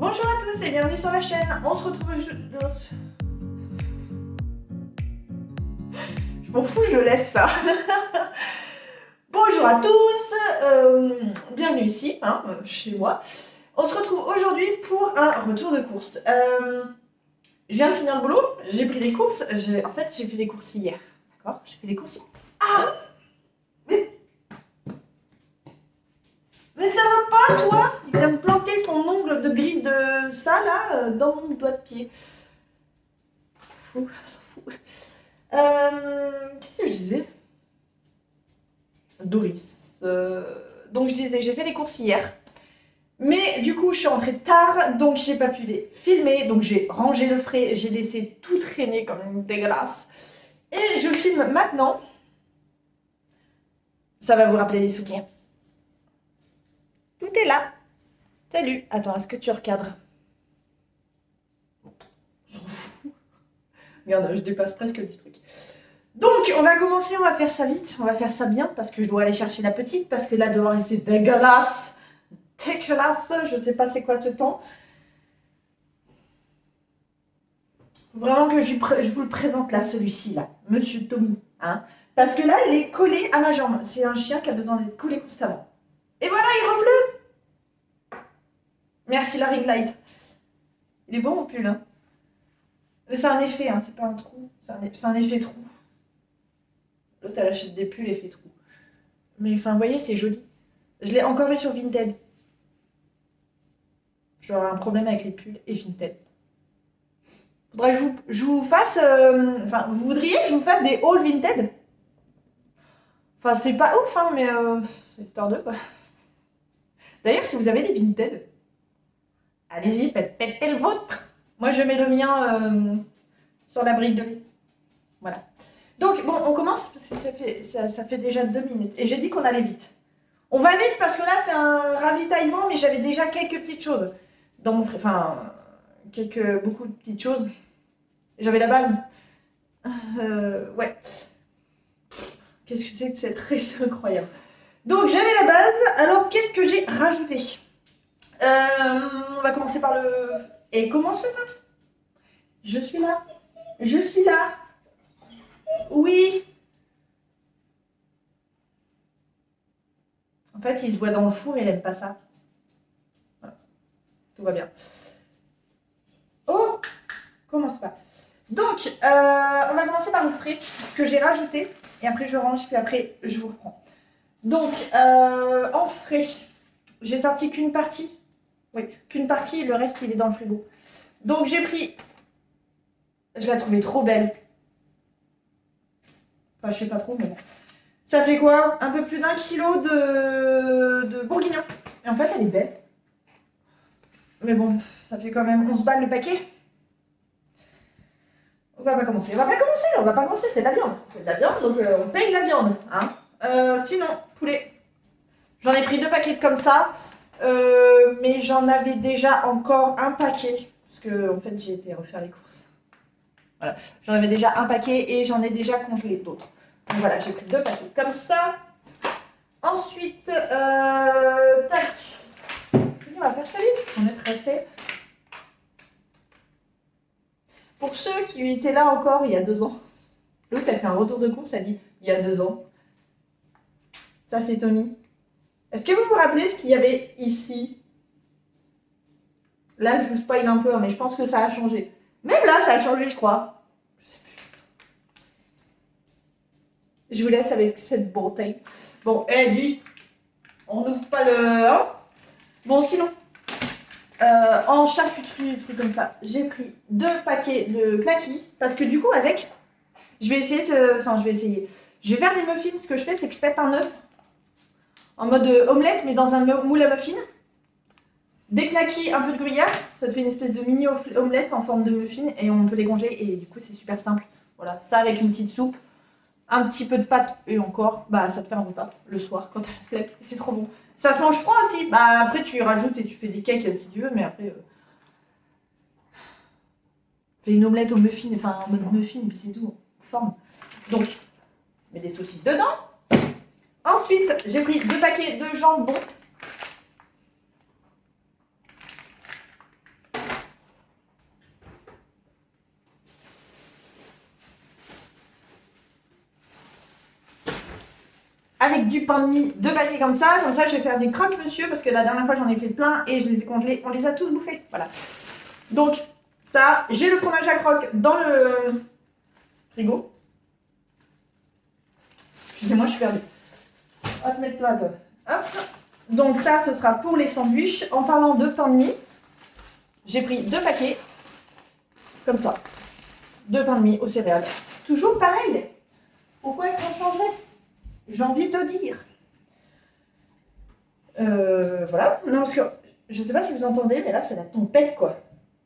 Bonjour à tous et bienvenue sur la chaîne. On se retrouve aujourd'hui. Je m'en fous, je laisse ça. Bonjour à tous, bienvenue ici, hein, chez moi. On se retrouve aujourd'hui pour un retour de course. Je viens de finir le boulot, j'ai pris des courses. En fait, j'ai fait des courses hier. D'accord? J'ai fait des courses. Ah! Mais ça va pas, toi? Il vient me planter son ongle de griffe de ça, là, dans mon doigt de pied. Fou, s'en fout. Qu'est-ce que je disais? Doris. Donc je disais, j'ai fait les courses hier. Mais du coup, je suis rentrée tard, donc j'ai pas pu les filmer. Donc j'ai rangé le frais, j'ai laissé tout traîner comme une dégueulasse. Et je filme maintenant. Ça va vous rappeler des souvenirs. Tout est là. Salut. Attends, est-ce que tu recadres? J'en fous. Regarde, je dépasse presque du truc. Donc, on va commencer, on va faire ça vite, on va faire ça bien, parce que je dois aller chercher la petite, parce que là, dehors, il fait dégueulasse. Dégueulasse, je sais pas c'est quoi ce temps. Vraiment que je vous le présente là, celui-ci, là, Monsieur Tommy. Hein, parce que là, il est collé à ma jambe. C'est un chien qui a besoin d'être collé constamment. Et voilà, il repleut. Merci la ring light. Il est bon mon pull, hein. C'est un effet, hein, c'est pas un trou. C'est un effet trou. L'autre, elle achète des pulls effet trou. Mais enfin, vous voyez, c'est joli. Je l'ai encore eu sur Vinted. J'aurais un problème avec les pulls et Vinted. Faudrait que je vous fasse... Enfin, vous voudriez que je vous fasse des hauls Vinted? Enfin, c'est pas ouf, hein, mais... c'est histoire de, quoi. D'ailleurs, si vous avez des Vinted, allez-y, faites péter le vôtre. Moi, je mets le mien sur la brique de vie. Voilà. Donc, bon, on commence, parce que ça fait déjà 2 minutes. Et j'ai dit qu'on allait vite. On va vite, parce que là, c'est un ravitaillement, mais j'avais déjà quelques petites choses. Dans mon enfin, beaucoup de petites choses. J'avais la base. Ouais. Qu'est-ce que c'est que cette race incroyable. Donc, j'avais la base. Alors, qu'est-ce que j'ai rajouté? On va commencer par le... Et comment se fait? Je suis là. Je suis là. Oui. En fait, il se voit dans le four et il n'aime pas ça. Voilà. Tout va bien. Oh, commence pas. Donc, on va commencer par le frais, ce que j'ai rajouté. Et après, je range, puis après, je vous reprends. Donc, en frais, j'ai sorti qu'une partie. Oui, qu'une partie, le reste, il est dans le frigo. Donc, j'ai pris... Je la trouvais trop belle. Enfin, je sais pas trop, mais bon. Ça fait quoi? Un peu plus d'1 kilo de bourguignon. Et en fait, elle est belle. Mais bon, ça fait quand même 11 balles le paquet. On va pas commencer. On va pas commencer, c'est de la viande. C'est de la viande, donc on paye la viande. Hein. Sinon, poulet. J'en ai pris 2 paquets comme ça. Mais j'en avais déjà encore un paquet. Parce que, en fait, j'ai été refaire les courses. Voilà. J'en avais déjà un paquet et j'en ai déjà congelé d'autres. Donc voilà, j'ai pris 2 paquets comme ça. Ensuite, tac. On va faire ça vite, on est pressé. Pour ceux qui étaient là encore il y a 2 ans, l'autre a fait un retour de course, elle dit il y a 2 ans. Ça c'est Tommy. Est-ce que vous vous rappelez ce qu'il y avait ici? Là je vous spoil un peu, mais je pense que ça a changé. Même là ça a changé je crois. Je sais plus. Je vous laisse avec cette beauté. Bon, elle dit, on n'ouvre pas le... Hein. Bon sinon, en charcuterie, des trucs comme ça, j'ai pris 2 paquets de knackis. Parce que du coup avec, je vais essayer de... Enfin je vais essayer. Je vais faire des muffins, ce que je fais c'est que je pète un œuf. En mode omelette, mais dans un moule à muffins. Des knackis, un peu de gruyère. Ça te fait une espèce de mini omelette en forme de muffin. Et on peut les congeler et du coup c'est super simple. Voilà, ça avec une petite soupe. Un petit peu de pâte et encore, bah ça te fait un repas le soir quand t'as la flemme. C'est trop bon. Ça se mange froid aussi. Bah après tu rajoutes et tu fais des cakes si tu veux, mais après... fais une omelette au muffin, enfin en mode muffin, puis c'est tout. Forme. Donc, mets des saucisses dedans. Ensuite, j'ai pris 2 paquets de jambon. avec du pain de mie, 2 paquets comme ça. Comme ça, je vais faire des croque-monsieur parce que la dernière fois, j'en ai fait plein et je les ai congelés. On les a tous bouffés. Voilà. Donc, ça, j'ai le fromage à croque dans le frigo. Excusez-moi, je suis perdue. Hop, mets-toi, toi. Hop. Donc ça, ce sera pour les sandwichs. En parlant de pain de mie, j'ai pris 2 paquets. Comme ça. 2 pains de mie aux céréales. Toujours pareil. Pourquoi est-ce qu'on changerait? J'ai envie de dire. Voilà. Non, parce que je sais pas si vous entendez, mais là, c'est la tempête, quoi.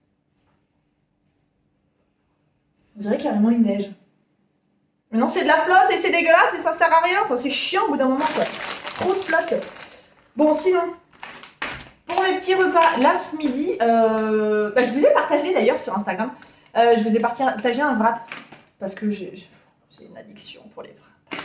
Vous dirait carrément une neige. Mais non, c'est de la flotte et c'est dégueulasse et ça sert à rien. Enfin, c'est chiant au bout d'un moment, quoi. Trop de flotte. Bon, sinon, pour mes petits repas, là, ce midi, je vous ai partagé d'ailleurs sur Instagram. Je vous ai partagé un wrap. Parce que j'ai une addiction pour les wraps.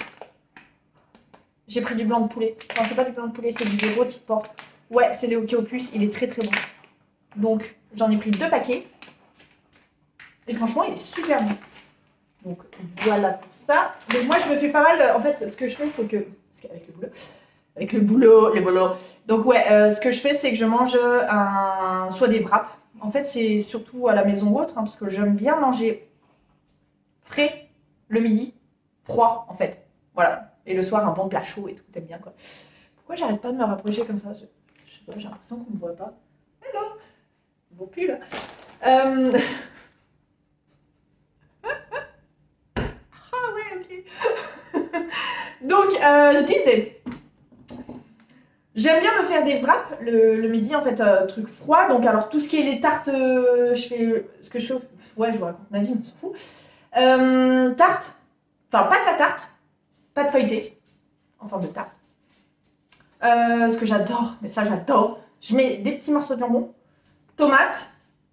J'ai pris du blanc de poulet. Enfin, c'est pas du blanc de poulet, c'est du rôti de porc. Ouais, c'est le hockey opus, il est très très bon. Donc, j'en ai pris 2 paquets. Et franchement, il est super bon. Donc, voilà pour ça. Donc, moi, je me fais pas mal. En fait, ce que je fais, c'est que. Parce qu'avec le boulot. Avec le boulot, les boulots. Donc, ouais, ce que je fais, c'est que je mange soit des wraps. En fait, c'est surtout à la maison ou autre, hein, parce que j'aime bien manger frais le midi, froid, en fait. Voilà. Et le soir, un bon plat chaud et tout, t'aimes bien, quoi. Pourquoi j'arrête pas de me rapprocher comme ça? Je sais pas, j'ai l'impression qu'on me voit pas. Hello. Bon pull, là. Ah ouais, ok. Donc, je disais, j'aime bien me faire des wraps le midi, en fait, truc froid. Donc, alors, tout ce qui est les tartes, je fais ce que je fais. Ouais, je vous raconte ma vie, on s'en fout. Tarte, enfin, pâte à tarte, pâte feuilletée, en forme de tarte. Ce que j'adore, mais ça, j'adore. Je mets des petits morceaux de jambon, tomates,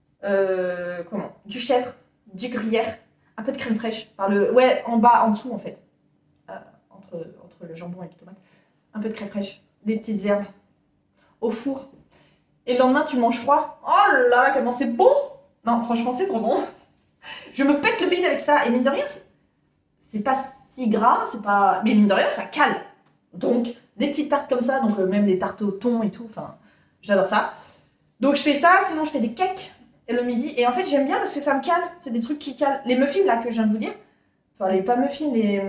du chèvre, du gruyère, un peu de crème fraîche, ouais, en bas, en dessous, en fait. Entre le jambon et les tomates. Un peu de crème fraîche, des petites herbes, au four. Et le lendemain, tu manges froid. Oh là là, comment c'est bon! Non, franchement, c'est trop bon. Je me pète le bide avec ça. Et mine de rien, c'est pas si gras, c'est pas... Mais mine de rien, ça cale. Donc, des petites tartes comme ça, donc même des tartes au thon et tout, enfin, j'adore ça. Donc, je fais ça, sinon je fais des cakes le midi. Et en fait, j'aime bien parce que ça me cale. C'est des trucs qui calent. Les muffins, là, que je viens de vous dire. Enfin, les pas muffins, les...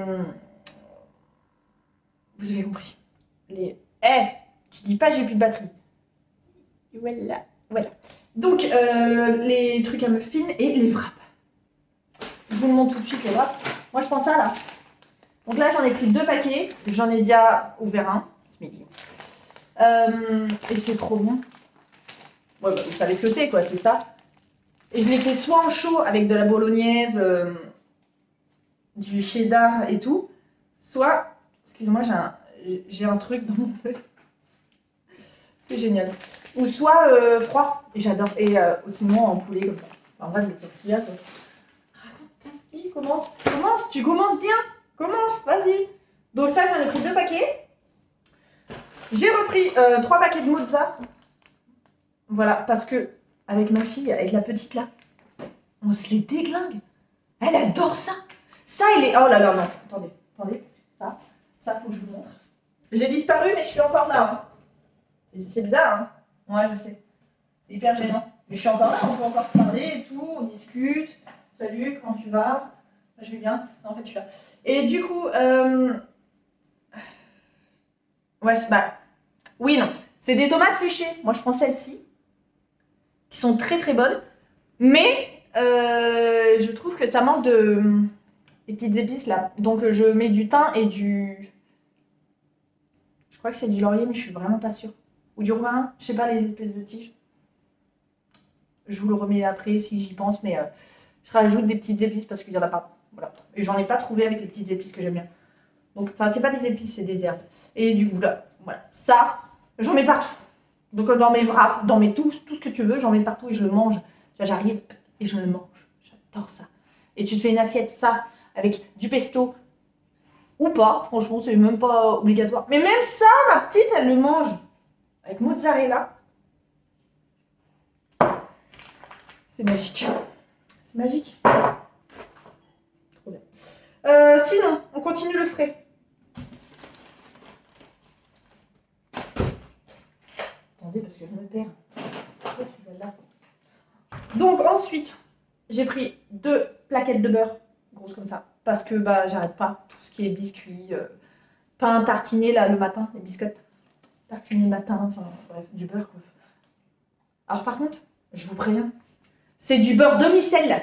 Vous avez compris. Tu dis pas j'ai plus de batterie. Voilà, voilà. Donc, les trucs à muffins et les wraps. Je vous le montre tout de suite, les wraps. Moi, je prends ça, là. Donc là, j'en ai pris 2 paquets. J'en ai déjà ouvert un ce midi. Et c'est trop bon. Ouais, bah, vous savez ce que c'est, quoi, c'est ça. Et je l'ai fait soit en chaud avec de la bolognaise, du cheddar et tout, soit... Excusez-moi, j'ai un truc dans mon œil. C'est génial. Ou soit froid, et j'adore. Et sinon en poulet comme ça. Enfin, bref, le tortilla, quoi. Raconte ta vie, commence, tu commences bien. Commence, vas-y. Donc ça, j'en ai pris 2 paquets. J'ai repris 3 paquets de mozza. Voilà, parce que avec ma fille, avec la petite là, on se les déglingue. Elle adore ça. Ça, il est... Oh là là, non, attendez. Ça, faut que je vous montre. J'ai disparu, mais je suis encore là. Hein. C'est bizarre, hein. Ouais, je sais. C'est hyper gênant. Mais je suis encore là, on peut encore se parler et tout, on discute. Salut, comment tu vas? Je vais bien. Non, en fait, je suis là. Et du coup, ouais, oui, non. C'est des tomates séchées. Moi, je prends celles-ci, qui sont très très bonnes. Mais je trouve que ça manque des petites épices là. Donc, je mets du thym et du... Je crois que c'est du laurier, mais je suis vraiment pas sûre. Ou du romarin, je sais pas, les espèces de tiges. Je vous le remets après si j'y pense, mais je rajoute des petites épices parce qu'il y en a pas. Voilà. Et j'en ai pas trouvé avec les petites épices que j'aime bien. Donc, enfin, c'est pas des épices, c'est des herbes. Et du goût là, voilà. Ça, j'en mets partout. Donc, dans mes wraps, dans mes tout ce que tu veux, j'en mets partout et je le mange. J'arrive et je le mange. J'adore ça. Et tu te fais une assiette, ça, avec du pesto. Ou pas, franchement, c'est même pas obligatoire. Mais même ça, ma petite, elle le mange. Avec mozzarella. C'est magique. C'est magique. Trop bien. Sinon, on continue le frais. que je me perds. Pourquoi tu vas là? Donc ensuite, j'ai pris 2 plaquettes de beurre, grosses comme ça, parce que bah j'arrête pas tout ce qui est biscuits, pain tartiné là le matin, les biscottes tartinés le matin, enfin bref, du beurre quoi. Alors par contre, je vous préviens, c'est du beurre demi-sel.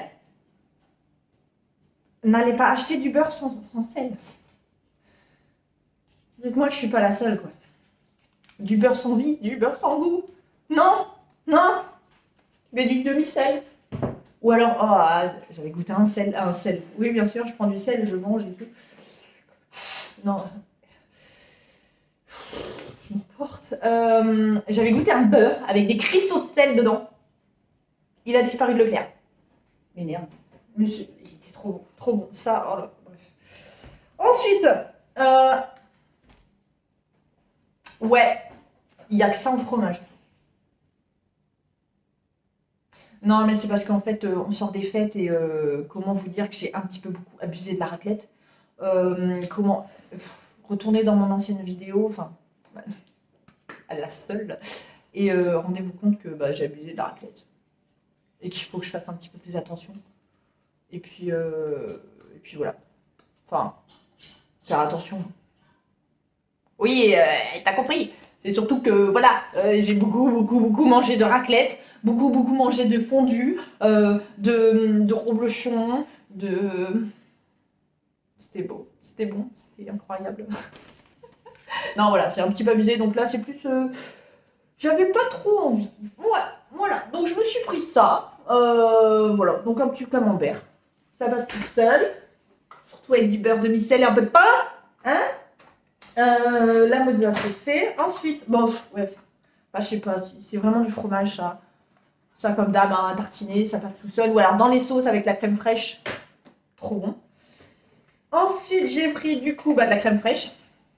N'allez pas acheter du beurre sans sel. Dites-moi que je suis pas la seule quoi. Du beurre sans vie, du beurre sans goût. Non, non, mais du demi-sel. Ou alors, oh, j'avais goûté un sel. Oui, bien sûr, je prends du sel, je mange et tout. Non. Je m'emporte. J'avais goûté un beurre avec des cristaux de sel dedans. Il a disparu de Leclerc. Mais merde. Il était trop bon. Trop bon. Ça, oh là, bref. Ensuite, ouais, il n'y a que ça en fromage. Non, mais c'est parce qu'en fait, on sort des fêtes et comment vous dire que j'ai un petit peu beaucoup abusé de la raclette. Comment retourner dans mon ancienne vidéo, enfin, à la seule, et rendez-vous compte que bah, j'ai abusé de la raclette. Et qu'il faut que je fasse un petit peu plus attention. Et puis voilà. Enfin, faire attention. Oui, t'as compris. C'est surtout que, voilà, j'ai beaucoup mangé de raclette, beaucoup mangé de fondue, de reblochon, de... C'était beau, c'était bon, c'était incroyable. Non, voilà, c'est un petit peu abusé, donc là, c'est plus... J'avais pas trop envie. Ouais, voilà, donc je me suis pris ça. Voilà, donc un petit camembert. Ça passe tout seul. Surtout avec du beurre demi-sel et un peu de pain. Hein? La mozza c'est fait. Ensuite, bon, bref, bah, je sais pas, c'est vraiment du fromage ça. Ça comme d'hab, hein, tartiné, ça passe tout seul. Ou alors dans les sauces avec la crème fraîche, trop bon. Ensuite, j'ai pris du coup bah, de la crème fraîche.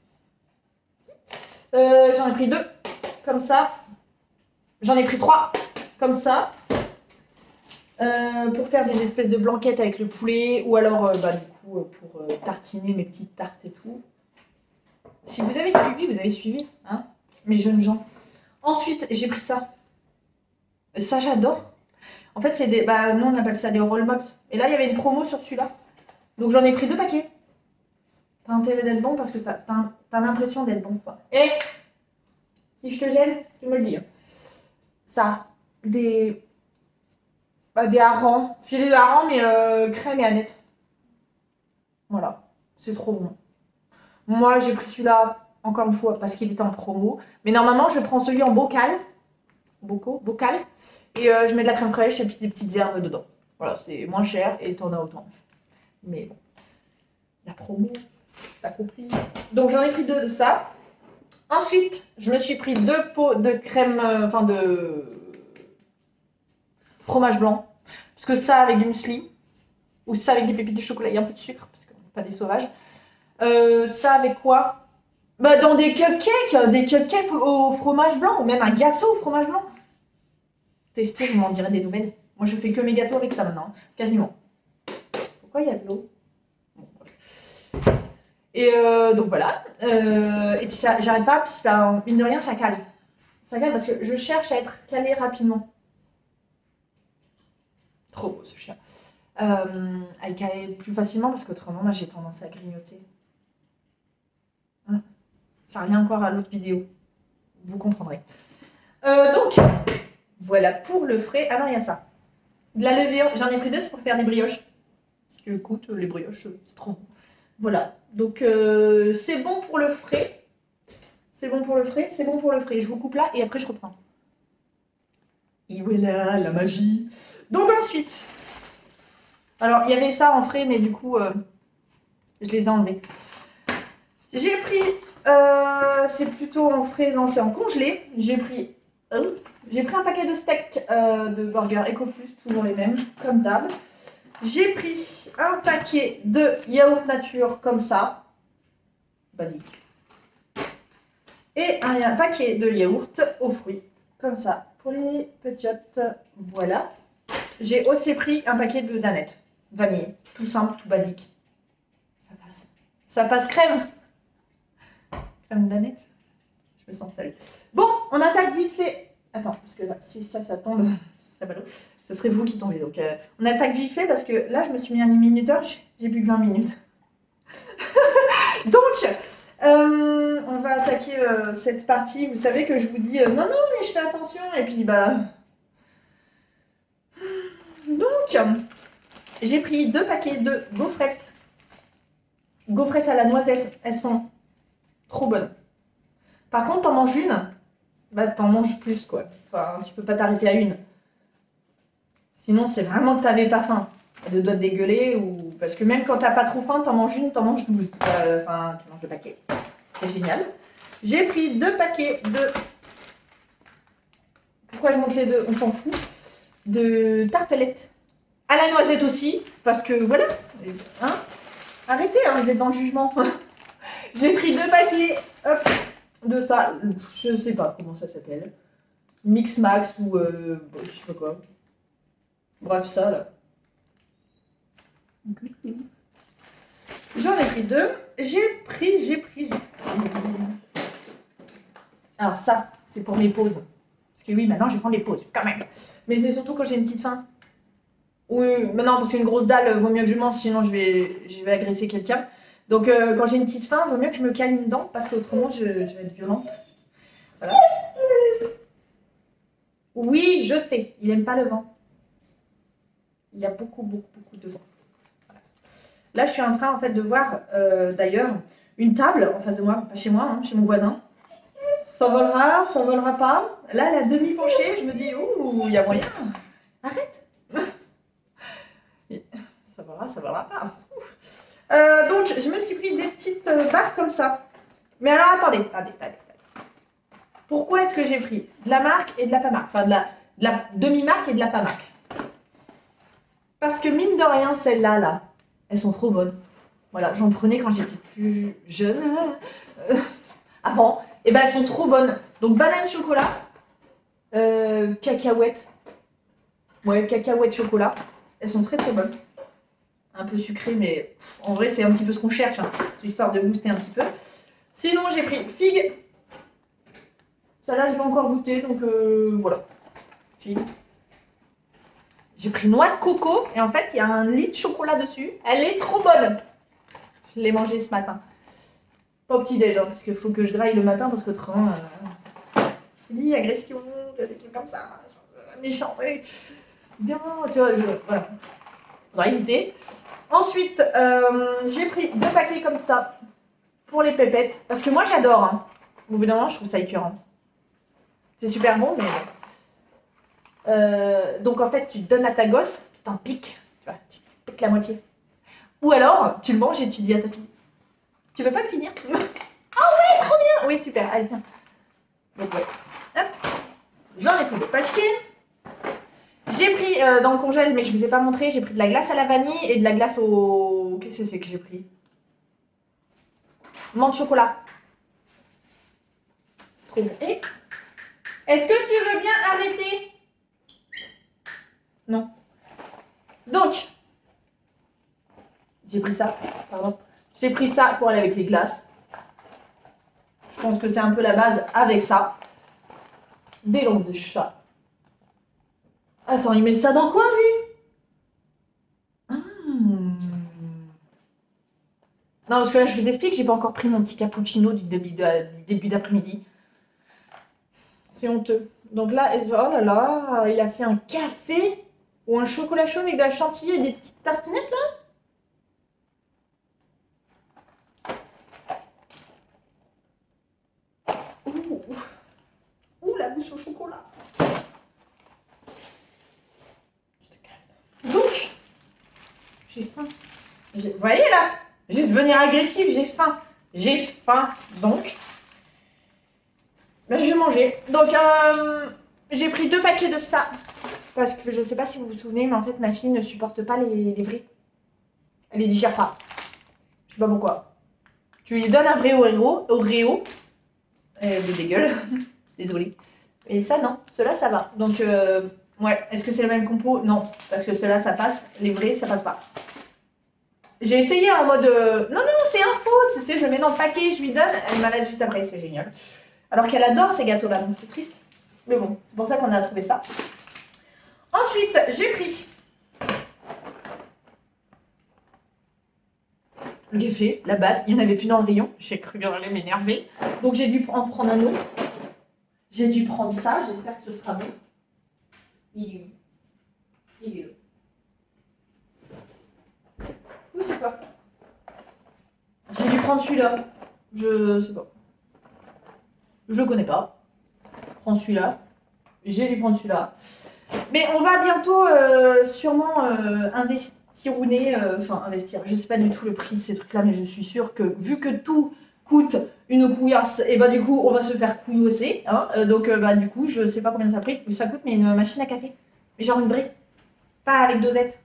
J'en ai pris 2, comme ça. J'en ai pris 3, comme ça. Pour faire des espèces de blanquettes avec le poulet. Ou alors, bah, du coup, pour tartiner mes petites tartes et tout. Si vous avez suivi, hein, mes jeunes gens. Ensuite, j'ai pris ça. Ça, j'adore. En fait, c'est des... Bah, nous, on appelle ça des rollbox. Et là, il y avait une promo sur celui-là. Donc, j'en ai pris 2 paquets. T'as intérêt d'être bon parce que t'as l'impression d'être bon, quoi. Et si je te gêne, tu me le dis. Ça, des... Bah, des harengs. Filet de hareng, mais crème et aneth. Voilà. C'est trop bon. Moi, j'ai pris celui-là, encore une fois, parce qu'il était en promo. Mais normalement, je prends celui en bocal. Bocal. Et je mets de la crème fraîche et puis des petites herbes dedans. Voilà, c'est moins cher et t'en as autant. Mais bon, la promo, t'as compris. Donc, j'en ai pris 2 de ça. Ensuite, je me suis pris 2 pots de crème, enfin de fromage blanc. Parce que ça avec du muesli. Ou ça avec des pépites de chocolat et un peu de sucre. Parce qu'on n'est pas des sauvages. Ça avec quoi? Bah dans des cupcakes au fromage blanc, ou même un gâteau au fromage blanc. Testez, je m'en dirai des nouvelles. Moi je fais que mes gâteaux avec ça maintenant, quasiment. Pourquoi il y a de l'eau? Bon, et donc voilà. Et puis ça, j'arrête pas, puis ça, mine de rien, ça cale. Ça cale parce que je cherche à être calée rapidement. Trop beau ce chien. À le caler plus facilement parce qu'autrement, moi j'ai tendance à grignoter. Ça revient encore à l'autre vidéo. Vous comprendrez. Donc, voilà pour le frais. Ah non, il y a ça. De la levure. J'en ai pris 2, c'est pour faire des brioches. Parce que, écoute, les brioches, c'est trop bon. Voilà. Donc, c'est bon pour le frais. C'est bon pour le frais. C'est bon pour le frais. Je vous coupe là et après, je reprends. Et voilà, la magie. Donc, ensuite. Alors, il y avait ça en frais, mais du coup, je les ai enlevés. J'ai pris... c'est plutôt en frais, non, c'est en congelé. J'ai pris un paquet de steaks de burger EcoPlus, toujours les mêmes, comme d'hab. J'ai pris un paquet de yaourt nature, comme ça, basique. Et un paquet de yaourt aux fruits, comme ça, pour les petiotes. Voilà. J'ai aussi pris un paquet de danettes, vanille, tout simple, tout basique. Ça passe. Ça passe crème. Crème d'aneth. Je me sens seule. Bon, on attaque vite fait Attends, parce que là, si ça tombe, ce serait ballot. Ce serait vous qui tombez. Donc, on attaque vite fait parce que là, je me suis mis un minuteur, j'ai plus que 20 minutes. Donc, on va attaquer cette partie. Vous savez que je vous dis non, non, mais je fais attention. Et puis, bah. Donc, j'ai pris 2 paquets de gaufrettes. Gaufrettes à la noisette. Elles sont trop bonnes. Par contre, t'en manges une, bah t'en manges plus, quoi. Enfin, tu peux pas t'arrêter à une. Sinon, c'est vraiment que t'avais pas faim. T'as deux doigts de dégueuler ou... Parce que même quand t'as pas trop faim, t'en manges une, t'en manges 12. Enfin, tu manges 2 paquets. C'est génial. J'ai pris 2 paquets de... Pourquoi je monte les deux? On s'en fout. De tartelettes. À la noisette aussi. Parce que, voilà. Hein, arrêtez, hein, vous êtes dans le jugement. J'ai pris 2 paquets, hop, de ça. Je sais pas comment ça s'appelle. Mix Max ou... je sais pas quoi. Bref, ça, là. J'en ai pris 2. J'ai pris. Alors ça, c'est pour mes pauses. Parce que oui, maintenant, je vais prendre les pauses, quand même. Mais c'est surtout quand j'ai une petite faim. Oui, mais non, parce qu'une grosse dalle, vaut mieux que je mange, sinon je vais agresser quelqu'un. Donc, quand j'ai une petite faim, vaut mieux que je me calme une dent, parce qu'autrement, je vais être violente. Voilà. Oui, je sais, il aime pas le vent. Il y a beaucoup de vent. Voilà. Là, je suis en train, en fait, de voir, d'ailleurs, une table en face de moi, pas chez moi, hein, chez mon voisin. S'envolera pas. Là, elle a demi-penchée, je me dis, ouh, il y a moyen. Arrête. Ça volera pas. Donc, je me suis pris des petites barres comme ça. Mais alors, attendez. Pourquoi est-ce que j'ai pris de la marque et de la pas marque? Enfin, de la demi-marque et de la pas marque. Parce que mine de rien, celles-là, là, elles sont trop bonnes. Voilà, j'en prenais quand j'étais plus jeune. Avant. Et ben, elles sont trop bonnes. Donc, banane chocolat. Cacahuètes. Ouais, cacahuètes chocolat. Elles sont très bonnes. Un peu sucrées, mais en vrai, c'est un petit peu ce qu'on cherche. Hein. C'est histoire de booster un petit peu. Sinon, j'ai pris figue. Celle-là, j'ai pas encore goûté, donc voilà. Figue. J'ai pris noix de coco. Et en fait, il y a un lit de chocolat dessus. Elle est trop bonne. Je l'ai mangée ce matin. Pas au petit-déj, hein, parce qu'il faut que je graille le matin, parce qu'autrement, je dis agression, des trucs comme ça. Méchant. Bien, tu vois, voilà. Faudra éviter. Ensuite, j'ai pris 2 paquets comme ça pour les pépettes. Parce que moi, j'adore. Hein. Au bout d'un moment, je trouve ça écœurant. C'est super bon, mais... donc, en fait, tu donnes à ta gosse, tu t'en piques. Tu vois, tu piques la moitié. Ou alors, tu le manges et tu dis à ta fille, tu veux pas le finir? Oh ouais, trop bien. Oui, super. Allez, tiens. Donc, ouais. Hop. J'en ai pris 2 paquets. J'ai pris dans le congèle, mais je ne vous ai pas montré, j'ai pris de la glace à la vanille et de la glace au... Qu'est-ce que c'est que j'ai pris? Menthe chocolat. C'est trop bon. Et est-ce que tu veux bien arrêter? Non. Donc, j'ai pris ça, pardon. J'ai pris ça pour aller avec les glaces. Je pense que c'est un peu la base avec ça. Des langues de chat. Attends, il met ça dans quoi, lui? Non, parce que là, je vous explique, j'ai pas encore pris mon petit cappuccino du début d'après-midi. C'est honteux. Donc là, oh là là, il a fait un café ou un chocolat chaud avec de la chantilly et des petites tartinettes, là? Ouh, la mousse au chocolat. Donc, j'ai faim. Vous voyez là? Je vais devenir agressive, j'ai faim. J'ai faim, donc ben, je vais manger. Donc, j'ai pris 2 paquets de ça. Parce que je ne sais pas si vous vous souvenez, mais en fait, ma fille ne supporte pas les vrais. Elle les digère pas. Je sais pas pourquoi. Tu lui donnes un vrai Oreo. Elle le dégueule. Désolée. Et ça, non. Ceux-là, ça va. Donc, ouais. Est-ce que c'est le même compo? Non. Parce que ceux-là, ça passe. Les vrais, ça passe pas. J'ai essayé en mode... non, c'est un faux. Tu sais, je le mets dans le paquet, je lui donne. Elle me la laisse juste après. C'est génial. Alors qu'elle adore ces gâteaux-là. Donc, c'est triste. Mais bon, c'est pour ça qu'on a trouvé ça. Ensuite, j'ai pris le café, la base. Il n'y en avait plus dans le rayon. J'ai cru qu'on allait m'énerver. Donc j'ai dû en prendre un autre. J'ai dû prendre ça. J'espère que ce sera bon. Il est où? Il est où? Où c'est quoi? J'ai dû prendre celui-là. Je sais pas. Je connais pas. Prends celui-là. J'ai dû prendre celui-là. Mais on va bientôt sûrement investir, enfin investir. Je sais pas du tout le prix de ces trucs-là, mais je suis sûre que vu que tout coûte une couillasse, et bah du coup on va se faire couillasser. Hein, donc bah du coup je sais pas combien ça coûte, mais une machine à café. Mais genre une vraie. Pas avec dosette.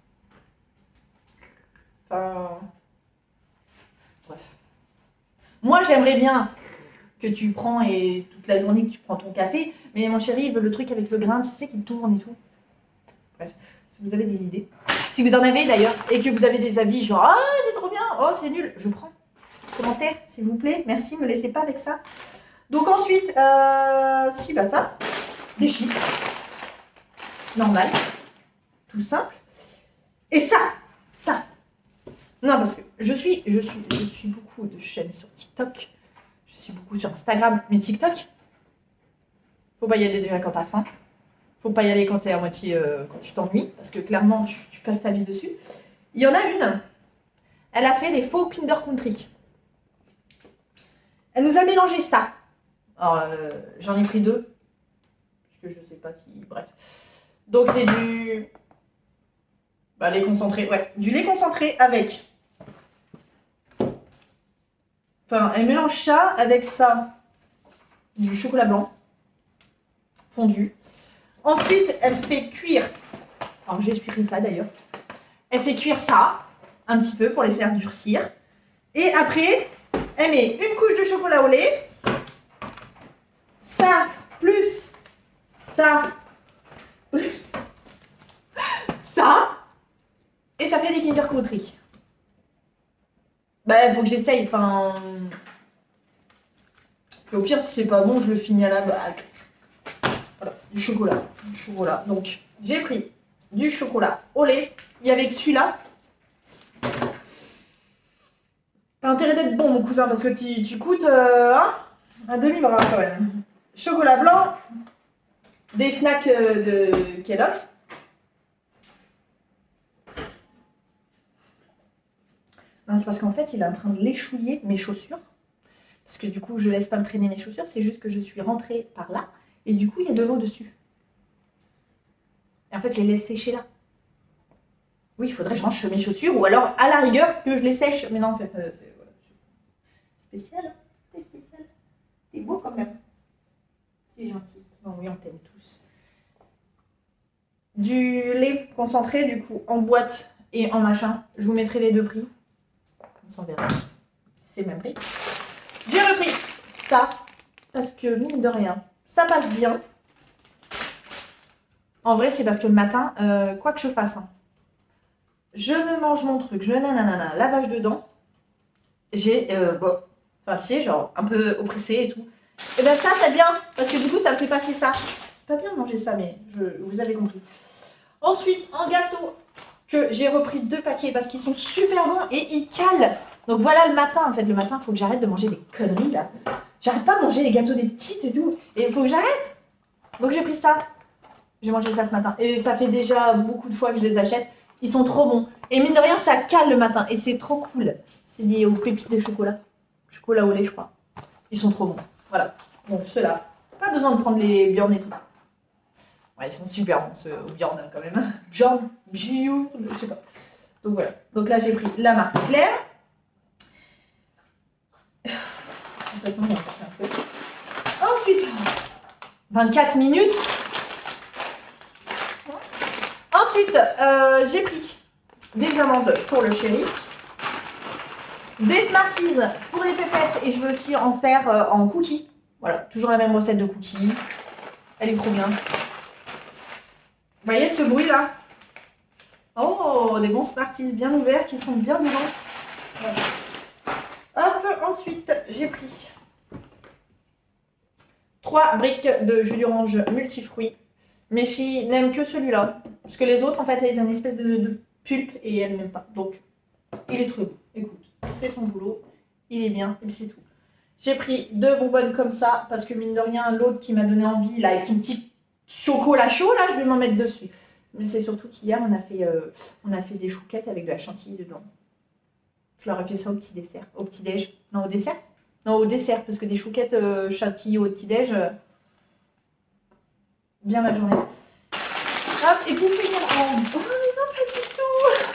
Enfin. Bref. Moi j'aimerais bien que tu prends et toute la journée que tu prends ton café, mais mon chéri il veut le truc avec le grain, tu sais, qui tourne et tout. Bref, si vous avez des idées, si vous en avez d'ailleurs, et que vous avez des avis genre ah c'est trop bien, oh c'est nul, je prends. Commentaire s'il vous plaît, merci, me laissez pas avec ça. Donc ensuite, si bah ça, des chips, normal, tout simple, et ça. Non parce que je suis beaucoup de chaînes sur TikTok. Je suis beaucoup sur Instagram, mais TikTok, faut pas y aller déjà quand t'as faim. Faut pas y aller quand t'es à moitié, quand tu t'ennuies, parce que clairement tu passes ta vie dessus. Il y en a une, elle a fait des faux Kinder Country. Elle nous a mélangé ça. Alors j'en ai pris 2, parce que je sais pas si, bref. Donc c'est du, bah, lait concentré, ouais, du lait concentré avec. Enfin, elle mélange ça avec ça, du chocolat blanc fondu. Ensuite, elle fait cuire. Alors, j'ai expliqué ça d'ailleurs. Elle fait cuire ça un petit peu pour les faire durcir. Et après, elle met une couche de chocolat au lait. Ça, plus ça, plus ça. Et ça fait des Kinder Country. Bah, faut que j'essaye. Enfin. Et au pire, si c'est pas bon, je le finis à la bague. Voilà, du chocolat. Donc, j'ai pris du chocolat au lait. Il y avait celui-là. T'as intérêt d'être bon, mon cousin, parce que tu coûtes un demi-bras quand même. Chocolat blanc, des snacks de Kellogg's. Non, c'est parce qu'en fait, il est en train de l'échouiller mes chaussures. Parce que du coup, je laisse pas me traîner mes chaussures. C'est juste que je suis rentrée par là. Et du coup, il y a de l'eau dessus. Et en fait, je les laisse sécher là. Oui, il faudrait que je range mes chaussures. Ou alors, à la rigueur, que je les sèche. Mais non, en fait, c'est voilà, spécial. Hein. T'es spécial. T'es beau quand même. T'es gentil. Bon, oui, on t'aime tous. Du lait concentré, du coup, en boîte et en machin. Je vous mettrai les deux prix. Comme ça, on verra. C'est le même prix. J'ai repris ça. Parce que, mine de rien, ça passe bien. En vrai, c'est parce que le matin, quoi que je fasse, hein, je me mange mon truc, je nanana, lavage de dents. J'ai, enfin, tu sais, genre, un peu oppressé et tout. Et ben ça, c'est bien, parce que du coup, ça me fait passer ça. C'est pas bien de manger ça, mais vous avez compris. Ensuite, en gâteau, que j'ai repris 2 paquets parce qu'ils sont super bons et ils calent. Donc voilà le matin, en fait, le matin, il faut que j'arrête de manger des conneries, là. J'arrête pas de manger les gâteaux des petites et tout. Et il faut que j'arrête. Donc j'ai pris ça. J'ai mangé ça ce matin. Et ça fait déjà beaucoup de fois que je les achète. Ils sont trop bons. Et mine de rien, ça cale le matin. Et c'est trop cool. C'est lié aux pépites de chocolat. Chocolat au lait, je crois. Ils sont trop bons. Voilà. Donc ceux-là. Pas besoin de prendre les Bjorn et tout. Ouais, ils sont super bons, ceux au Bjorn quand même. Bjorn, Bjorn, je sais pas. Donc voilà. Donc là, j'ai pris la marque Claire. Ensuite, 24 minutes. Ensuite, j'ai pris des amandes pour le chéri, des Smarties pour les pépettes et je veux aussi en faire en cookies. Voilà, toujours la même recette de cookies. Elle est trop bien. Vous voyez ce bruit là? Oh, des bons Smarties bien ouverts qui sont bien dedans. Voilà. Hop, ensuite, j'ai pris 3 briques de jus d'orange multifruits. Mes filles n'aiment que celui-là. Parce que les autres, en fait, elles ont une espèce de pulpe et elles n'aiment pas. Donc, il est très bon. Écoute, il fait son boulot. Il est bien. Et c'est tout. J'ai pris 2 bonbonnes comme ça. Parce que mine de rien, l'autre qui m'a donné envie, là, avec son petit chocolat chaud, là, je vais m'en mettre dessus. Mais c'est surtout qu'hier, on a fait des chouquettes avec de la chantilly dedans. Je leur ai fait ça au petit dessert. Au petit déj. Non, au dessert. Non, au dessert. Parce que des chouquettes chantilly au petit déj... bien la journée. Hop, et pour finir en... Oh non, pas du tout.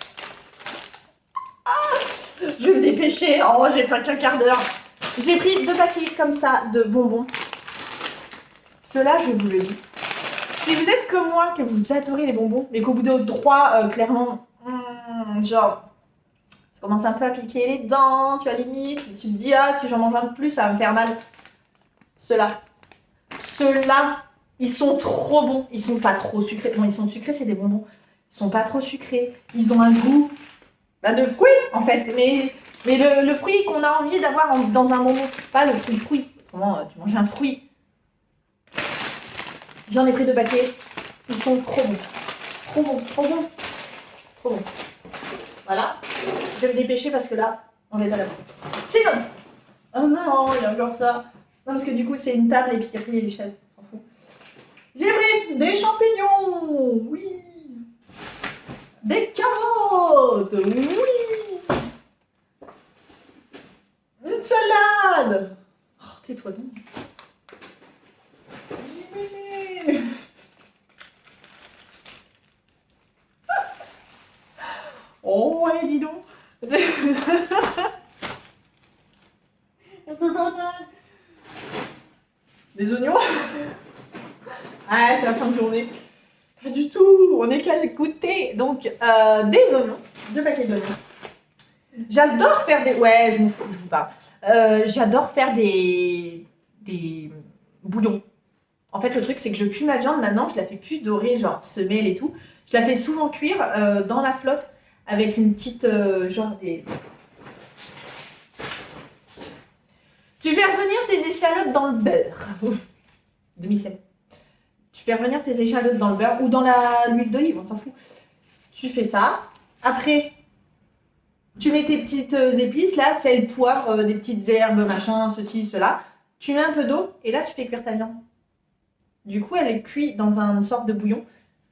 Ah, je vais me dépêcher. Oh, j'ai pas qu'un quart d'heure. J'ai pris 2 paquets comme ça de bonbons. Ceux-là, je vous le dis. Si vous êtes comme moi, que vous adorez les bonbons, mais qu'au bout de 3, clairement, genre, ça commence un peu à piquer les dents, tu as limite, tu te dis, ah, si j'en mange un de plus, ça va me faire mal. Ceux-là. Ceux-là, ils sont trop bons. Ils sont pas trop sucrés. Non, ils sont sucrés, c'est des bonbons. Ils sont pas trop sucrés. Ils ont un goût de fruit, en fait. Mais le fruit qu'on a envie d'avoir dans un bonbon. Pas le fruit. Comment tu manges un fruit? J'en ai pris 2 paquets. Ils sont trop bons. Trop bons, trop bons. Trop bons. Voilà. Je vais me dépêcher parce que là, on est à la fin. Sinon, oh non, il y a encore ça. Non, parce que du coup, c'est une table et puis après, il y a des chaises. On s'en fout. J'ai pris des champignons. Oui. Des carottes. Oui. Une salade. Oh, tais-toi donc. Oh, ouais, dis donc. Des oignons. Ah, c'est la fin de journée. Pas du tout. On est qu'à le goûter. Donc, des oignons. 2 paquets d'oignons. J'adore faire des... Ouais, je m'en fous, je vous parle. J'adore faire des bouillons. En fait, le truc, c'est que je cuis ma viande maintenant. Je la fais plus dorée, genre semelle et tout. Je la fais souvent cuire dans la flotte avec une petite... genre des... Tu fais revenir tes échalotes dans le beurre. Demi-sel. Tu fais revenir tes échalotes dans le beurre ou dans l'huile d'olive, on s'en fout. Tu fais ça. Après, tu mets tes petites épices, là, sel, poivre, des petites herbes, machin, ceci, cela. Tu mets un peu d'eau et là, tu fais cuire ta viande. Du coup, elle est cuite dans une sorte de bouillon.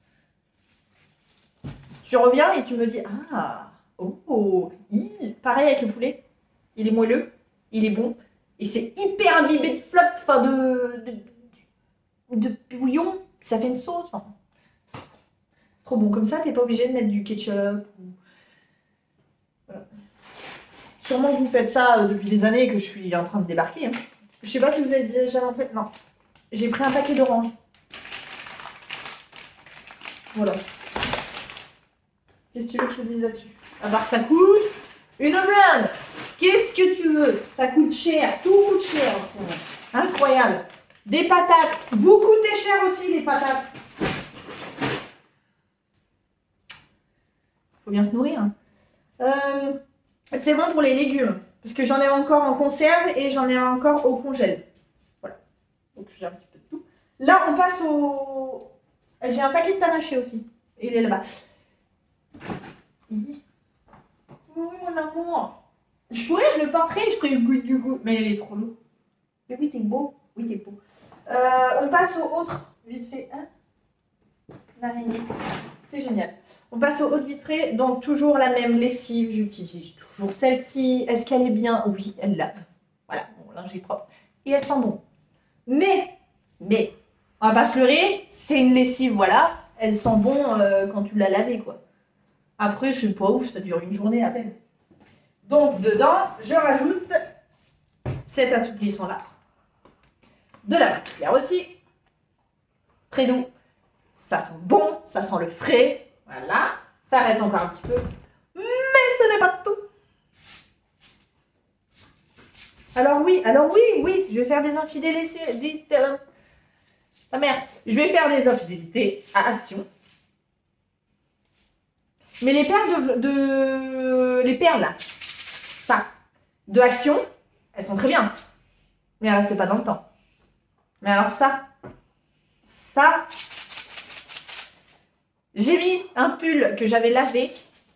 Tu reviens et tu me dis, ah, oh, pareil avec le poulet. Il est moelleux, il est bon. Et c'est hyper imbibé de flotte, enfin de bouillon. Ça fait une sauce. Enfin, c'est trop bon. Comme ça, t'es pas obligé de mettre du ketchup. Voilà. Sûrement que vous faites ça depuis des années et que je suis en train de débarquer. Hein. Je sais pas si vous avez déjà rentré. Non. J'ai pris un paquet d'oranges. Voilà. Qu'est-ce que tu veux que je te dise là-dessus? À part que ça coûte une blinde. Qu'est-ce que tu veux? Ça coûte cher. Tout coûte cher. Incroyable. Des patates. Vous coûtez cher aussi, les patates. Faut bien se nourrir. Hein. C'est bon pour les légumes. Parce que j'en ai encore en conserve et j'en ai encore au congèle. Voilà. Donc j'ai un petit peu de tout. Là, on passe au... J'ai un paquet de panaché aussi. Il est là-bas. Oui, mon amour. Je pourrais, je le porterai, je ferai le goût du goût. Mais il est trop lourd. Mais oui, t'es beau. Oui, t'es beau. On passe au autre. Vite fait. Hein, l'araignée. C'est génial. On passe au autre vite fait. Donc, toujours la même lessive. J'utilise toujours celle-ci. Est-ce qu'elle est bien? Oui, elle lave. Voilà, mon linge est propre. Et elle sent bon. Mais, on va pas se leurrer. C'est une lessive, voilà. Elle sent bon quand tu l'as lavée, quoi. Après, je sais pas ouf, ça dure une journée à peine. Donc, dedans, je rajoute cet assouplissant-là. De la matière aussi. Très doux. Ça sent bon, ça sent le frais. Voilà. Ça reste encore un petit peu. Mais ce n'est pas tout. Alors oui, je vais faire des infidélités. Ta mère, je vais faire des infidélités à Action. Mais les perles les perles là, ça, de Action, elles sont très bien. Mais elles restent pas dans le temps. Mais alors ça, j'ai mis un pull que j'avais lavé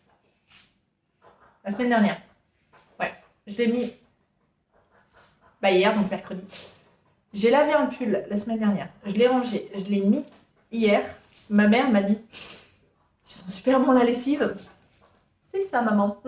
la semaine dernière. Ouais, je l'ai mis hier, donc mercredi. J'ai lavé un pull la semaine dernière. Je l'ai rangé, je l'ai mis hier. Ma mère m'a dit, tu sens super bon la lessive. C'est ça, maman.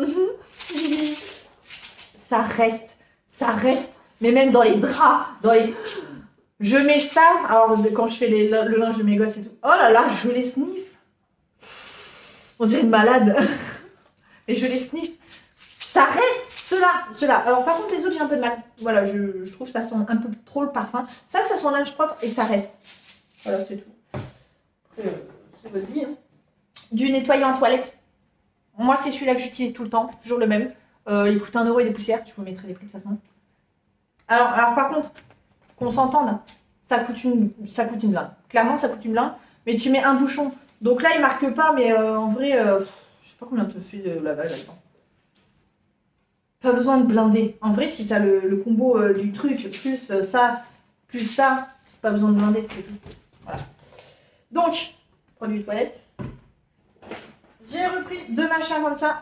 Ça reste. Mais même dans les draps, Je mets ça, alors quand je fais le linge de mes gosses et tout. Oh là là, je les sniffe. On dirait une malade. Et je les sniffe. Ça reste, ceux-là. Alors par contre, les autres, j'ai un peu de mal. Voilà, je trouve que ça sent un peu trop le parfum. Ça sent linge propre et ça reste. Voilà, c'est tout. C'est votre vie. Hein. Du nettoyant à toilette. Moi, c'est celui-là que j'utilise tout le temps. Toujours le même. Il coûte 1 € et des poussières. Je vous mettrai les prix de toute façon. Alors par contre, qu'on s'entende, ça coûte une blinde. Clairement, ça coûte une blinde. Mais tu mets un bouchon. Donc là, il marque pas, mais en vrai, je sais pas combien te fait de lavage là-dedans. Pas besoin de blinder. En vrai, si tu as le combo du truc, plus ça, c'est pas besoin de blinder, c'est tout. Voilà. Donc, produit toilette. J'ai repris 2 machins comme ça.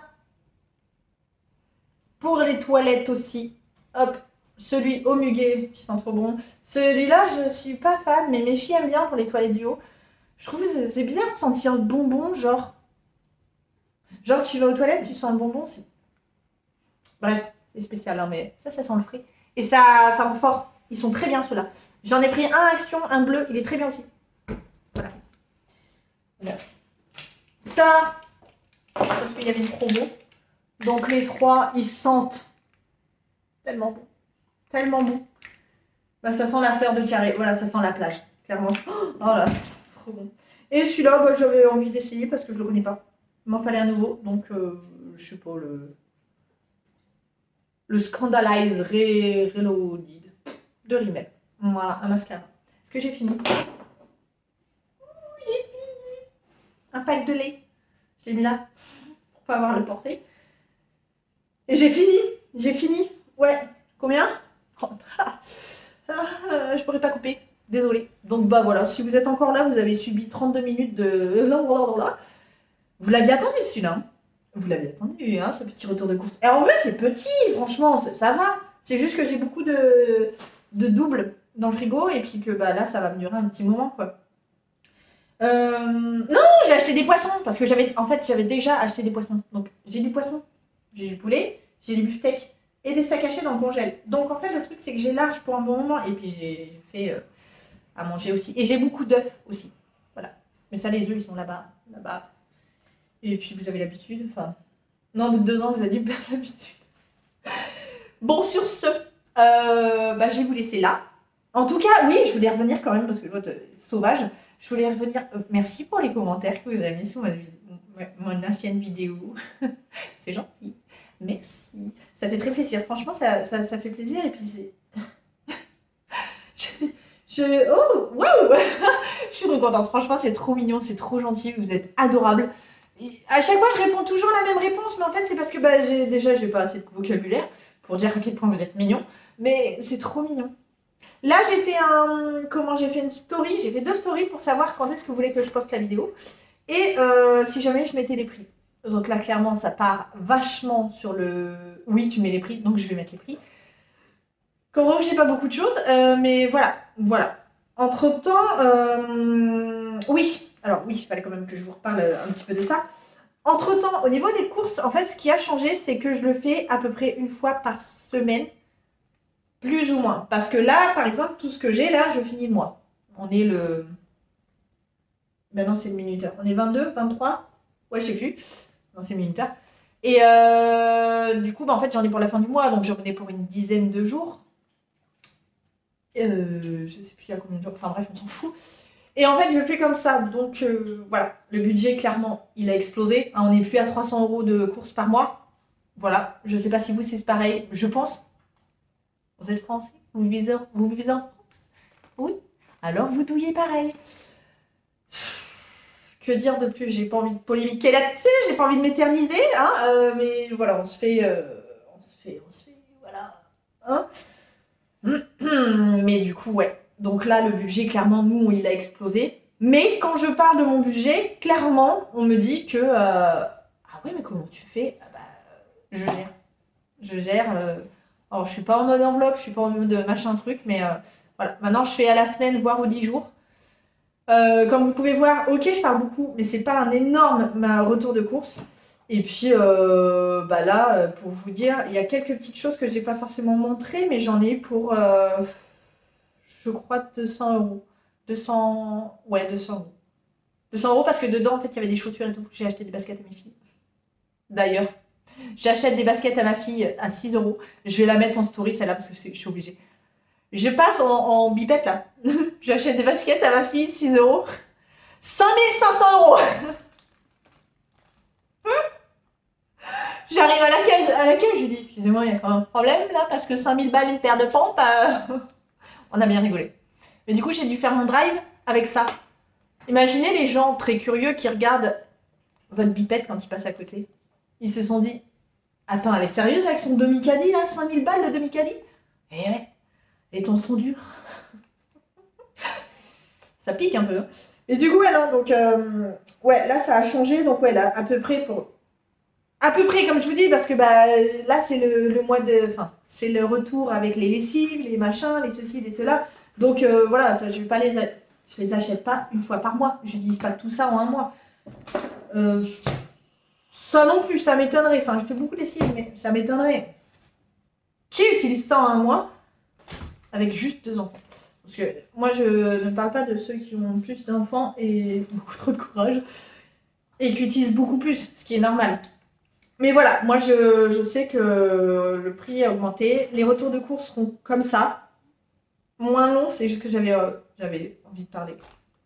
Pour les toilettes aussi. Hop, celui au muguet qui sent trop bon. Celui-là, je suis pas fan, mais mes filles aiment bien pour les toilettes du haut. Je trouve que c'est bizarre de sentir le bonbon, genre tu vas aux toilettes, tu sens le bonbon, c'est... Bref, c'est spécial, hein, mais ça sent le frais. Et ça rend fort. Ils sont très bien, ceux-là. J'en ai pris un Action, un bleu, il est très bien aussi. Voilà. Ça, parce qu'il y avait une promo. Donc les 3, ils sentent tellement bon. Tellement bon. Bah, ça sent la fleur de tiare. Voilà, ça sent la plage. Clairement. Oh là, c'est trop bon. Et celui-là, bah, j'avais envie d'essayer parce que je le connais pas. Il m'en fallait un nouveau. Donc, je sais pas, le Scandalize Reloaded de Rimmel. Voilà, un mascara. Est-ce que j'ai fini? J'ai fini. Un pack de lait. Je l'ai mis là pour pas avoir le porter. Et j'ai fini. Ouais. Combien? 30. Je pourrais pas couper. Désolée. Donc bah voilà, si vous êtes encore là, vous avez subi 32 minutes de... Vous l'aviez attendu celui-là. Hein. Vous l'avez attendu, hein, ce petit retour de course. Et en vrai, c'est petit, franchement, ça va. C'est juste que j'ai beaucoup de doubles dans le frigo et puis que bah, là, ça va me durer un petit moment, quoi. Non, j'ai acheté des poissons parce que j'avais déjà acheté des poissons. Donc, j'ai du poisson, j'ai du poulet, j'ai des beefsteaks et des steaks hachés dans le congèle. Donc, en fait, le truc, c'est que j'ai large pour un bon moment et puis j'ai fait à manger aussi. Et j'ai beaucoup d'œufs aussi. Voilà. Mais ça, les œufs, ils sont là-bas. Et puis vous avez l'habitude, enfin... Non, au bout de 2 ans, vous avez dû perdre l'habitude. Bon, sur ce, bah, je vais vous laisser là. En tout cas, oui, je voulais revenir quand même, parce que votre sauvage, je voulais revenir... merci pour les commentaires que vous avez mis sur mon ancienne vidéo. C'est gentil. Merci. Ça fait très plaisir. Franchement, ça fait plaisir. Et puis, c'est... Oh, waouh. Je suis trop contente. Franchement, c'est trop mignon, c'est trop gentil. Vous êtes adorables. Et à chaque fois, je réponds toujours la même réponse, mais en fait, c'est parce que bah, j'ai pas assez de vocabulaire pour dire à quel point vous êtes mignon. Mais c'est trop mignon. Là, j'ai fait une story. J'ai fait 2 stories pour savoir quand est-ce que vous voulez que je poste la vidéo. Et si jamais je mettais les prix. Donc là, clairement, ça part vachement sur le... Oui, tu mets les prix, donc je vais mettre les prix. Quand j'ai pas beaucoup de choses, mais voilà. Entre-temps, oui. Alors oui, il fallait quand même que je vous reparle un petit peu de ça. Entre-temps, au niveau des courses, en fait, ce qui a changé, c'est que je le fais à peu près 1 fois par semaine. Plus ou moins. Parce que là, par exemple, tout ce que j'ai, là, je finis le mois. On est le... Ben non, c'est le minuteur. On est 22, 23? Ouais, je sais plus. Non, c'est le minuteur. Et du coup, bah, en fait, j'en ai pour la fin du mois. Donc, j'en ai pour une dizaine de jours. Je sais plus à combien de jours. Enfin bref, on s'en fout. Et en fait, je fais comme ça. Donc, voilà. Le budget, clairement, il a explosé. Hein, on n'est plus à 300 € de courses par mois. Voilà. Je sais pas si vous, c'est pareil. Je pense. Vous êtes français? Vous vivez en France? Oui. Alors, vous douillez pareil. Que dire de plus? J'ai pas envie de polémiquer là-dessus. J'ai pas envie de m'éterniser. Hein, mais voilà, on se fait... Voilà. Hein. Mais du coup, ouais. Donc là, le budget, clairement, nous, il a explosé. Mais quand je parle de mon budget, clairement, on me dit que... ah oui, mais comment tu fais? Ah bah, je gère. Je gère. Alors, je suis pas en mode enveloppe, je suis pas en mode machin truc, mais voilà. Maintenant, je fais à la semaine, voire aux 10 jours. Comme vous pouvez voir, ok, je parle beaucoup, mais c'est pas un énorme retour de course. Et puis bah là, pour vous dire, il y a quelques petites choses que j'ai pas forcément montrées, mais j'en ai eu pour, je crois, 200 euros. 200, ouais, 200 euros. 200 euros parce que dedans, en fait, il y avait des chaussures et tout. J'ai acheté des baskets à mes filles. D'ailleurs, j'achète des baskets à ma fille à 6 euros. Je vais la mettre en story, celle-là, parce que je suis obligée. Je passe en bipette, là. J'achète des baskets à ma fille, 6 euros. 5500 euros. J'arrive à l'accueil, je lui dis, excusez-moi, il y a quand même un problème, là, parce que 5000 balles, une paire de pompes, on a bien rigolé. Mais du coup, j'ai dû faire mon drive avec ça. Imaginez les gens très curieux qui regardent votre bipette quand ils passent à côté. Ils se sont dit, attends, elle est sérieuse avec son demi-caddie, là, 5000 balles, le demi-caddie? Eh ouais, les tons sont durs. Ça pique un peu. Et du coup, ouais, non, donc, ouais, là, ça a changé. Donc, ouais, là, à peu près, comme je vous dis, parce que bah, là, c'est le mois de... Enfin, c'est le retour avec les lessives, les machins, les ceci, les cela. Donc, voilà, ça, je vais pas je les achète pas une fois par mois. Je n'utilise pas tout ça en un mois. Ça non plus, ça m'étonnerait. Enfin, je fais beaucoup de lessives, mais ça m'étonnerait. Qui utilise ça en un mois avec juste 2 enfants? Parce que moi, je ne parle pas de ceux qui ont plus d'enfants et beaucoup trop de courage et qui utilisent beaucoup plus, ce qui est normal. Mais voilà, moi, je sais que le prix a augmenté. Les retours de course seront comme ça. Moins long, c'est juste que j'avais envie de parler.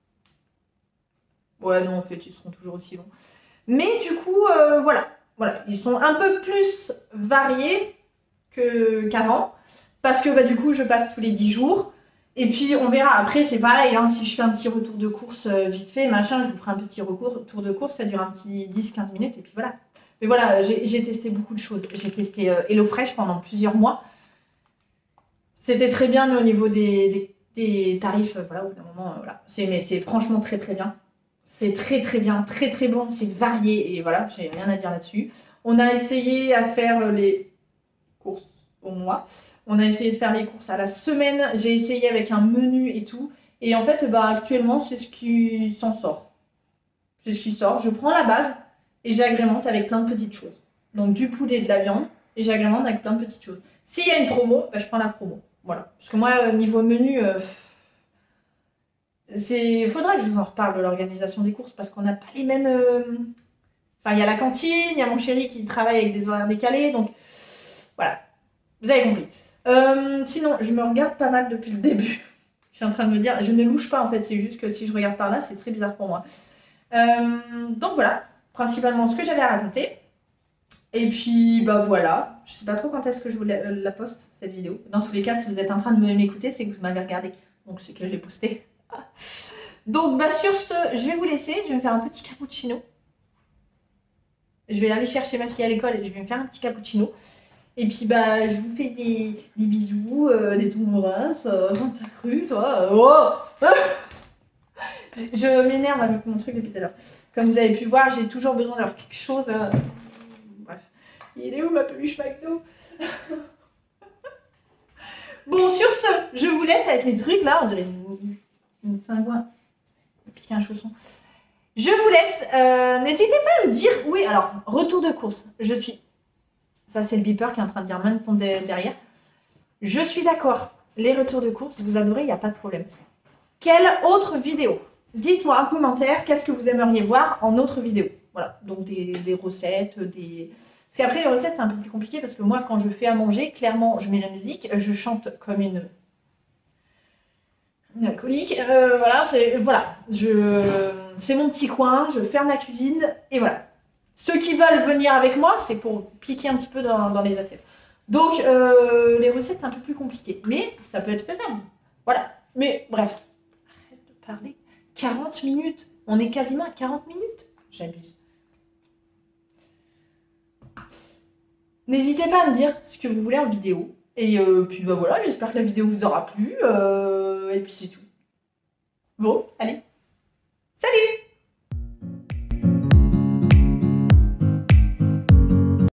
Ouais, non, en fait, ils seront toujours aussi longs. Mais du coup, voilà. Ils sont un peu plus variés qu'avant. Parce que bah, du coup, je passe tous les 10 jours. Et puis, on verra. Après, c'est pareil. Hein, si je fais un petit retour de course vite fait, machin, je vous ferai un petit retour de course. Ça dure un petit 10-15 minutes. Et puis voilà. Mais voilà, j'ai testé beaucoup de choses. J'ai testé HelloFresh pendant plusieurs mois. C'était très bien, mais au niveau des tarifs, voilà, au bout d'un moment, voilà. Mais c'est franchement très très bien. C'est très très bien, très très bon, c'est varié et voilà, j'ai rien à dire là-dessus. On a essayé à faire les courses au mois. On a essayé de faire les courses à la semaine. J'ai essayé avec un menu et tout. Et en fait, bah, actuellement, c'est ce qui s'en sort. C'est ce qui sort. Je prends la base et j'agrémente avec plein de petites choses. Donc du poulet et de la viande et j'agrémente avec plein de petites choses. S'il y a une promo, bah, je prends la promo. Voilà. Parce que moi, niveau menu, faudrait que je vous en reparle de l'organisation des courses parce qu'on n'a pas les mêmes. Enfin, il y a la cantine, il y a mon chéri qui travaille avec des horaires décalés, donc voilà. Vous avez compris. Sinon, je me regarde pas mal depuis le début. Je suis en train de me dire, je ne louche pas en fait, c'est juste que si je regarde par là, c'est très bizarre pour moi. Donc voilà, principalement ce que j'avais à raconter. Et puis, bah voilà, je sais pas trop quand est-ce que je vous la poste, cette vidéo. Dans tous les cas, si vous êtes en train de m'écouter, c'est que vous m'avez regardé. Donc c'est que je l'ai posté. Donc bah sur ce, je vais vous laisser, je vais me faire un petit cappuccino. Je vais aller chercher ma fille à l'école et je vais me faire un petit cappuccino. Et puis bah je vous fais des bisous, des tombouras, t'as cru toi oh Je m'énerve avec mon truc depuis tout à l'heure. Comme vous avez pu voir, j'ai toujours besoin d'avoir quelque chose. Bref. Il est où ma peluche McDo? Bon, sur ce, je vous laisse avec mes trucs là. On dirait une cingouin. Piquer un chausson. Je vous laisse. N'hésitez pas à me dire. Oui, alors, retour de course. Je suis. Ça, c'est le beeper qui est en train de dire maintenant derrière. Je suis d'accord. Les retours de course, vous adorez, il n'y a pas de problème. Quelle autre vidéo? Dites-moi en commentaire qu'est-ce que vous aimeriez voir en autre vidéo. Voilà, donc des recettes, Parce qu'après, les recettes, c'est un peu plus compliqué parce que moi, quand je fais à manger, clairement, je mets la musique, je chante comme une alcoolique. Voilà, c'est mon petit coin, je ferme la cuisine et voilà. Ceux qui veulent venir avec moi, c'est pour piquer un petit peu dans les assiettes. Donc, les recettes, c'est un peu plus compliqué, mais ça peut être faisable. Voilà, mais bref. Arrête de parler. 40 minutes. On est quasiment à 40 minutes. J'abuse. N'hésitez pas à me dire ce que vous voulez en vidéo. Et puis bah voilà, j'espère que la vidéo vous aura plu. et puis c'est tout. Bon, allez. Salut!